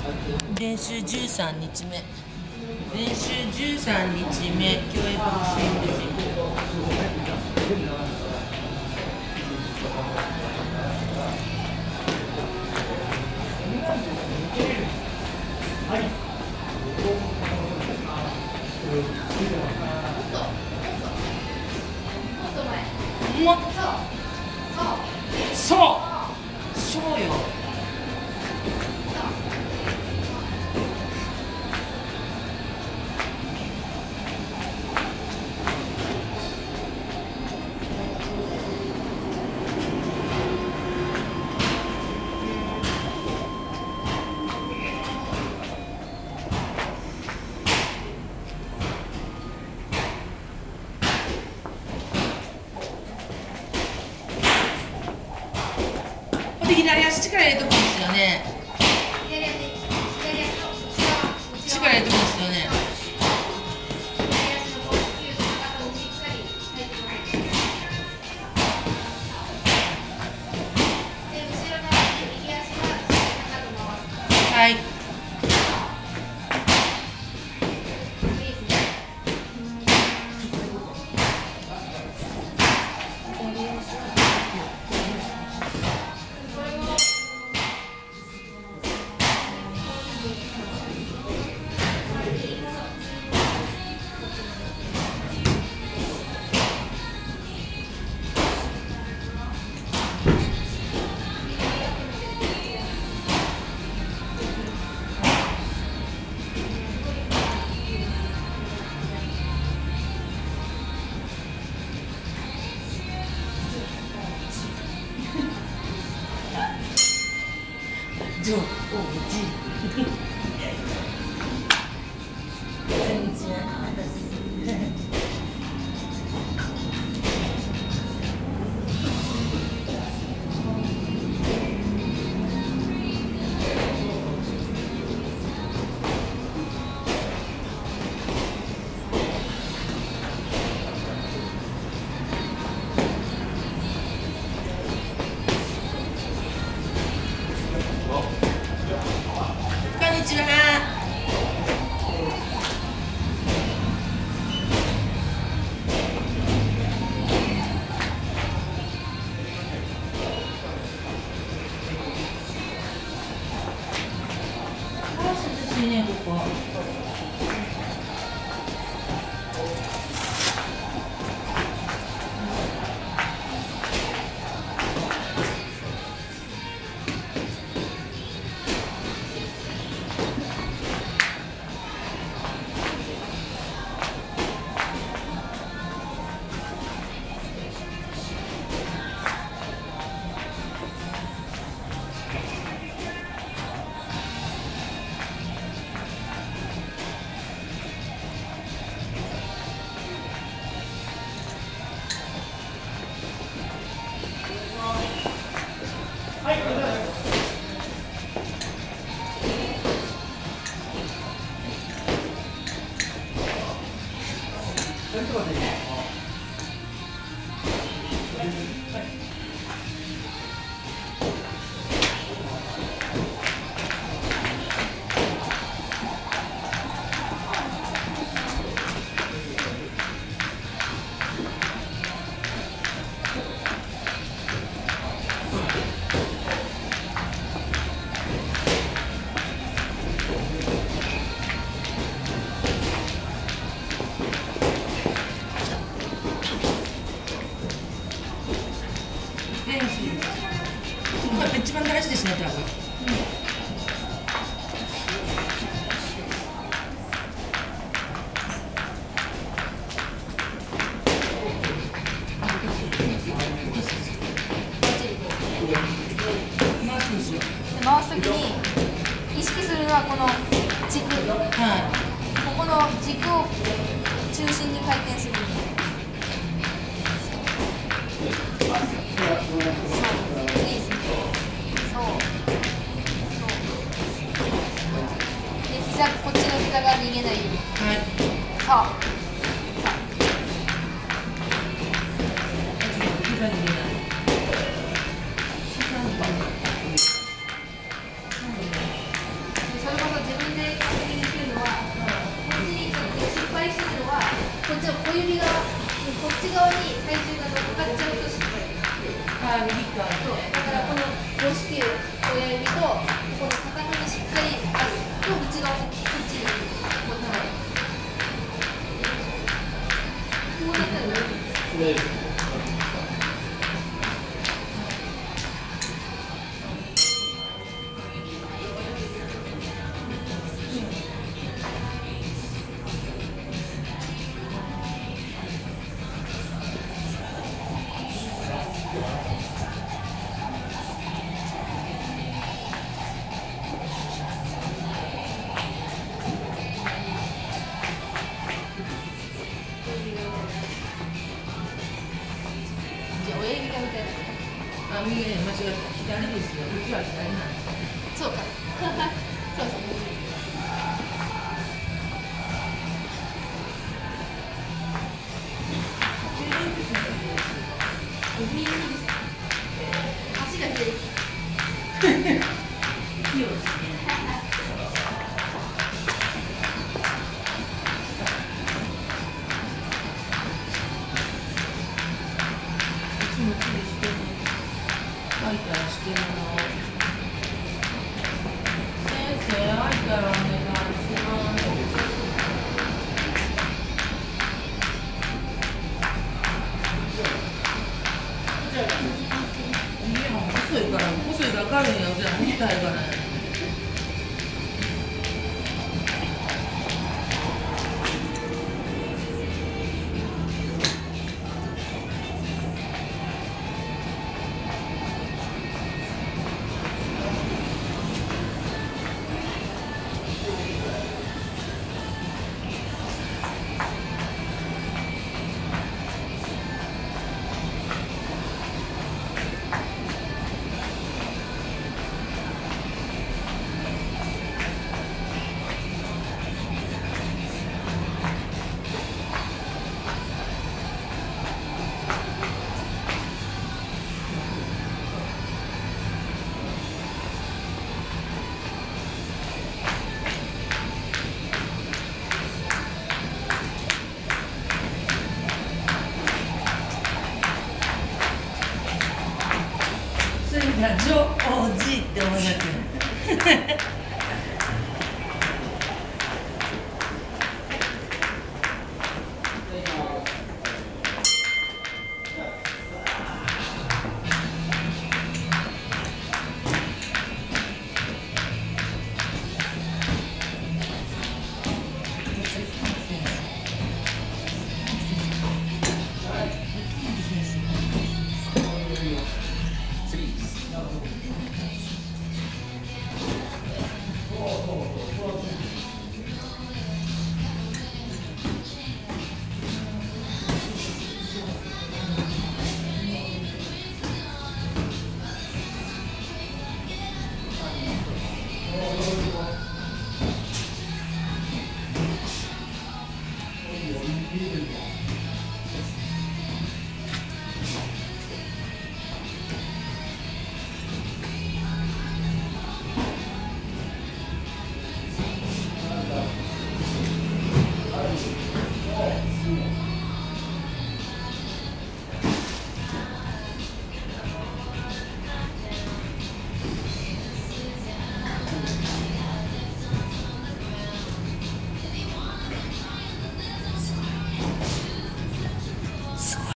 練習13日目。練習13日目、競泳ボクシングジム。そうよ。左足力入れとくんですよね。力入れとくんですよね。はい。ジョー、おじ。こんにちは。涼しいね、ここ。一番大事ですね、多分。 回すときに意識するのはこの軸、はい、ここの軸を中心に回転する。こっちの膝が逃げないように。はい。さあ。膝逃げない。それに体重が乗っかっちゃうと失敗。 あ、右側そうだからこの母子球親指とこのかかとにしっかりあると内側にこっちに持たない。こうなったら親指がみたいな。 あ、右ね、間違った。左ですよ。うちは左なんです。 そうか。そうそう。足が左。 器用ですね。もちりしてる書いたらしてるの先生、開いたらお願いします。家も細いから分かるんよ。じゃあ見たいからね。上手って思いますよ。